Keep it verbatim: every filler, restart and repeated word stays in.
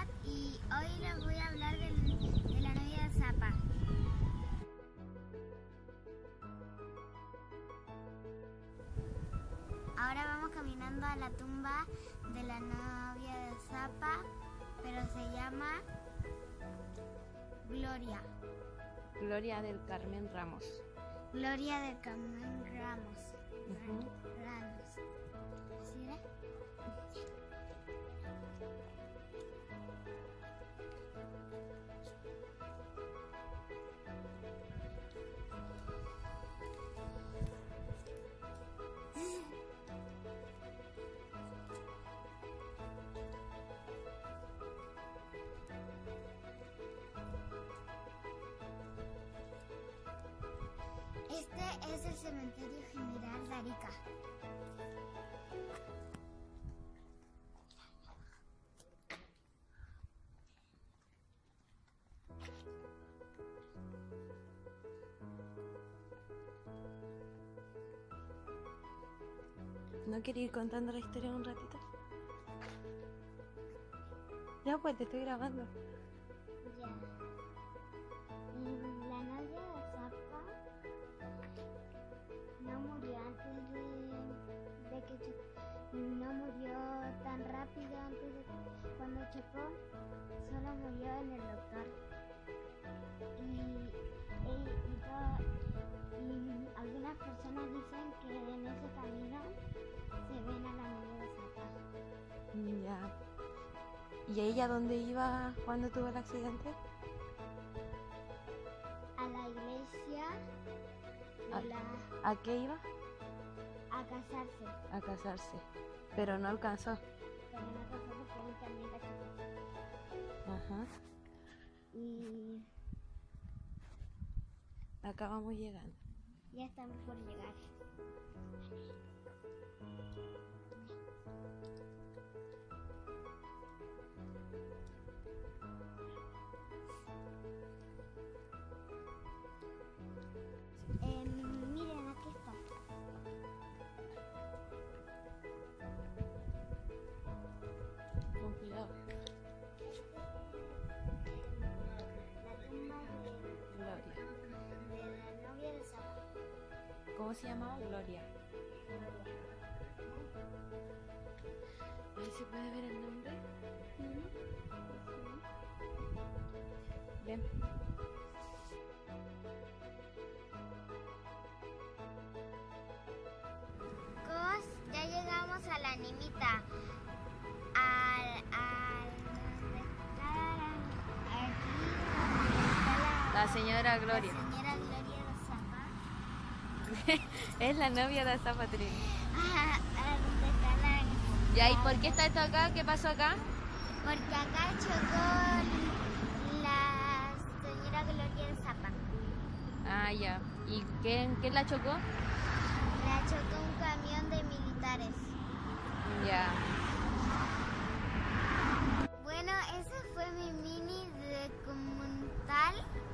y hoy les voy a hablar del, de la novia de Zappa. Ahora vamos caminando a la tumba de la novia de Zappa, pero se llama Gloria. Gloria del Carmen Ramos. Gloria del Carmen Ramos. Uh-huh. Ramos. ¿Sí era? Este es el Cementerio General de Arica. ¿No quería ir contando la historia un ratito? Ya pues, te estoy grabando. Ya. Y la novia de Zappa no murió antes de, de que cho- no murió tan rápido antes de cuando chocó, solo murió en el doctor. Y, y, y, todo- y algunas personas dicen que en ese camino se ven a la novia de Zappa. Ya. ¿Y ella dónde iba cuando tuvo el accidente? A la iglesia ¿A, de la, ¿A qué iba? a casarse, A casarse. Pero no alcanzó. pero no casó porque un camión la chocó. Ajá. Y Acá vamos llegando. ya estamos por llegar. Eh, miren, aquí está. Con cuidado. La tumba de, Gloria. de la novia de Zappa. ¿Cómo se llamaba? Gloria. Ahí se puede ver el nombre. Ven. Chicos, ya llegamos a la animita. Al, al, ¿dónde está la, aquí, donde está la, La señora Gloria. la señora Gloria de Zappa. Es la novia de Zappa Trini. Ah, ah, ¿dónde está la, Ya, ¿y la- por qué está esto acá? ¿Qué pasó acá? Porque acá chocó la señora Gloria de Zappa. Ah, ya. ¿Y quién, quién la chocó? La chocó un camión de militares. Ya. Bueno, ese fue mi mini documental